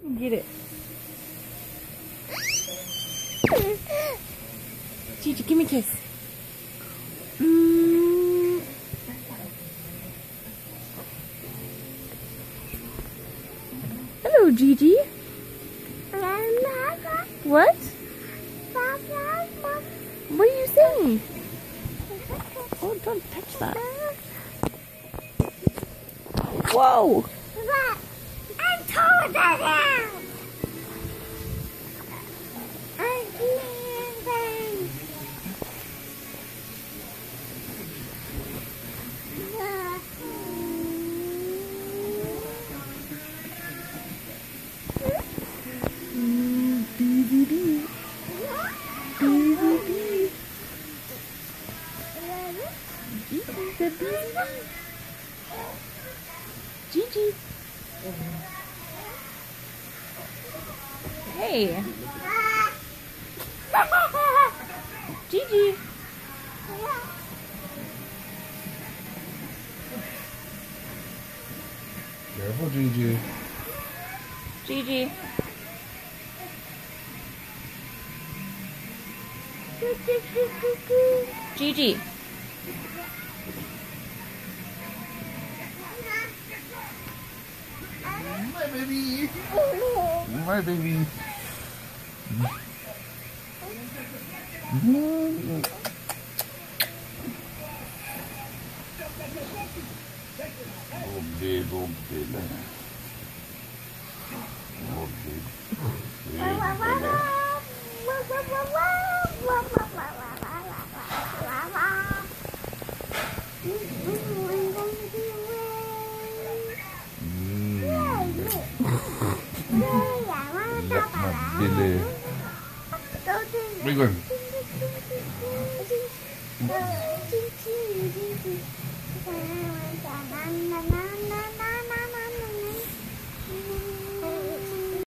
Get it. Gigi, give me a kiss. Hello, Gigi. What? What are you saying? Oh, don't touch that. Whoa! I'm told that now. I'm leaving. Gigi. Hey. Gigi. Careful, Gigi. Gigi. Gigi. My baby. My baby. Oh, big, oh, big. Oh, big. Billy. Where you going?